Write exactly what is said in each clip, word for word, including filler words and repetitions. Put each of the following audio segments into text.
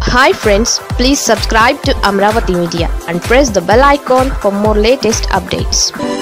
Hi friends, please subscribe to Amaravathi Media and press the bell icon for more latest updates.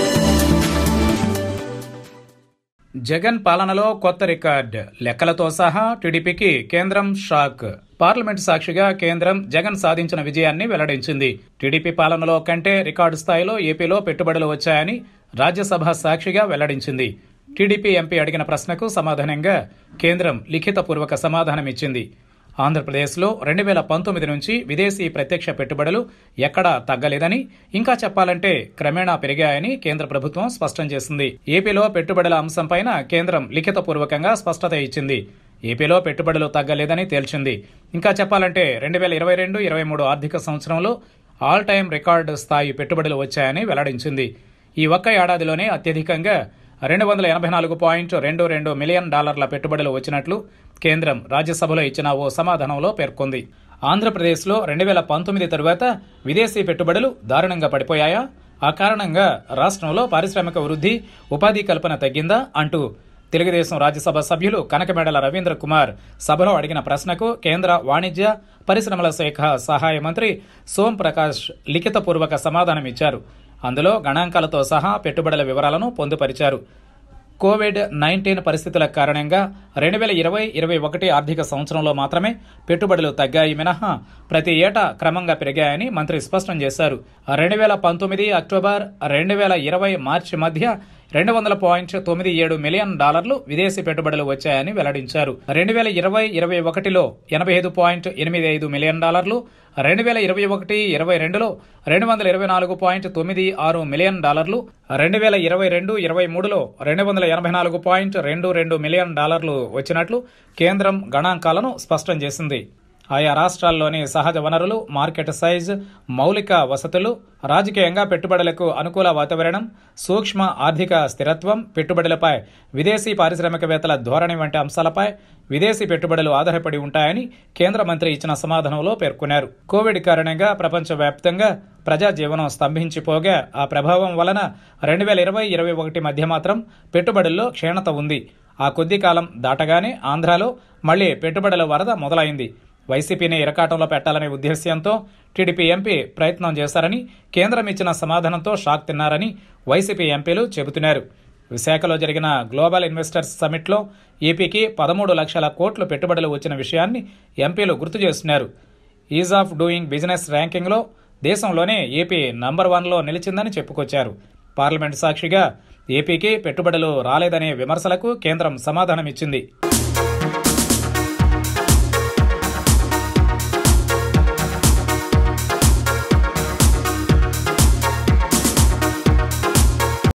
Jagan పాలనలో కొత్త record లెక్కలతో సహా టీడీపీకి కేంద్రం షాక్. పార్లమెంట్ సాక్షిగా కేంద్రం జగన్ సాధించిన విజయాన్ని వెల్లడించింది. టీడీపీ పాలనలో కంటే రికార్డు స్థాయిలో ఏపీలో పెట్టుబడులు వచ్చాయని రాజ్యసభ సాక్షిగా వెల్లడించింది. టీడీపీ ఎంపీ అడిగిన ప్రశ్నకు సమాధానంగా కేంద్రం లిఖితపూర్వక సమాధానమిచ్చింది. ఆంధ్రప్రదేశ్లో రెండు వేల పంతొమ్మిది నుంచి విదేశీ ప్రత్యక్ష పెట్టుబడులు ఎక్కడా తగ్గలేదని, ఇంకా చెప్పాలంటే క్రమేణా పెరిగాయని కేంద్ర ప్రభుత్వం స్పష్టం చేసింది. ఏపీలో పెట్టుబడుల అంశంపైన కేంద్రం లిఖితపూర్వకంగా స్పష్టత ఇచ్చింది. ఏపీలో పెట్టుబడులు తగ్గలేదని తేల్చింది. ఇంకా చెప్పాలంటే రెండు వేల ఇరవై రెండు ఇరవై మూడు ఆర్థిక సంవత్సరంలో ఆల్ టైమ్ రికార్డు స్థాయి పెట్టుబడులు వచ్చాయని వెల్లడించింది. ఈ ఒక్క ఏడాదిలోనే అత్యధికంగా రెండు వందల ఎనభై నాలుగు పాయింట్ రెండు రెండు మిలియన్ డాలర్ల పెట్టుబడులు వచ్చినట్లు కేంద్రం రాజ్యసభలో ఇచ్చిన ఓ సమాధానంలో పేర్కొంది. ఆంధ్రప్రదేశ్లో రెండు వేల పంతొమ్మిది తరువాత విదేశీ పెట్టుబడులు దారుణంగా పడిపోయాయా? ఆ కారణంగా రాష్ట్రంలో పారిశ్రామిక వృద్ధి, ఉపాధి కల్పన తగ్గిందా అంటూ తెలుగుదేశం రాజ్యసభ సభ్యులు కనకమేడల రవీంద్ర కుమార్ సభలో అడిగిన ప్రశ్నకు కేంద్ర వాణిజ్య పరిశ్రమల శాఖ సహాయ మంత్రి సోం ప్రకాష్ లిఖితపూర్వక సమాధానమిచ్చారు. అందులో గణాంకాలతో సహా పెట్టుబడుల వివరాలను పొందుపరిచారు. కోవిడ్ నైన్టీన్ పరిస్థితుల కారణంగా రెండు వేల ఇరవై ఇరవై ఒకటి ఆర్థిక సంవత్సరంలో మాత్రమే పెట్టుబడులు తగ్గాయి మినహా ప్రతి ఏటా క్రమంగా పెరిగాయని మంత్రి స్పష్టం చేశారు. రెండు వేల పంతొమ్మిది అక్టోబర్ రెండు వేల ఇరవై మార్చి మధ్య రెండు వందల పాయింట్ తొమ్మిది ఏడు మిలియన్ డాలర్లు విదేశీ పెట్టుబడులు వచ్చాయని వెల్లడించారు. రెండు వేల ఇరవై ఇరవై ఒకటిలో ఎనభై ఐదు పాయింట్ ఎనిమిది ఐదు మిలియన్ డాలర్లు, రెండు వేల ఇరవై ఒకటి ఇరవై రెండులో రెండు వందల ఇరవై నాలుగు పాయింట్ తొమ్మిది ఆరు మిలియన్ డాలర్లు, రెండు వేల ఇరవై రెండు ఇరవై మూడులో రెండు వందల ఎనభై నాలుగు పాయింట్ రెండు రెండు మిలియన్ డాలర్లు వచ్చినట్లు కేంద్రం గణాంకాలను స్పష్టం చేసింది. ఆయా రాష్ట్రాల్లోని సహజ వనరులు, మార్కెట్ సైజ్, మౌలిక వసతులు, రాజకీయంగా పెట్టుబడులకు అనుకూల వాతావరణం, సూక్ష్మ ఆర్థిక స్థిరత్వం, పెట్టుబడులపై విదేశీ పారిశ్రామికవేత్తల ధోరణి వంటి అంశాలపై విదేశీ పెట్టుబడులు ఆధారపడి ఉంటాయని కేంద్ర మంత్రి ఇచ్చిన సమాధానంలో పేర్కొన్నారు. కోవిడ్ కారణంగా ప్రపంచవ్యాప్తంగా ప్రజా జీవనం స్తంభించిపోగా ఆ ప్రభావం వలన రెండు వేల ఇరవై ఇరవై ఒకటి మధ్య మాత్రం పెట్టుబడుల్లో క్షీణత ఉంది. ఆ కొద్ది కాలం దాటగానే ఆంధ్రాలో మళ్లీ పెట్టుబడుల వరద మొదలైంది. వైసీపీని ఇరకాటంలో పెట్టాలనే ఉద్దేశ్యంతో టీడీపీ ఎంపీ ప్రయత్నం చేశారని, కేంద్రం ఇచ్చిన సమాధానంతో షాక్ తిన్నారని వైసీపీ ఎంపీలు చెబుతున్నారు. విశాఖలో జరిగిన గ్లోబల్ ఇన్వెస్టర్స్ సమ్మిట్లో ఏపీకి పదమూడు లక్షల కోట్లు పెట్టుబడులు వచ్చిన విషయాన్ని ఎంపీలు గుర్తు చేస్తున్నారు. ఈజ్ ఆఫ్ డూయింగ్ బిజినెస్ ర్యాంకింగ్లో దేశంలోనే ఏపీ నంబర్ వన్లో నిలిచిందని చెప్పుకొచ్చారు. పార్లమెంట్ సాక్షిగా ఏపీకి పెట్టుబడులు రాలేదనే విమర్శలకు కేంద్రం సమాధానమిచ్చింది.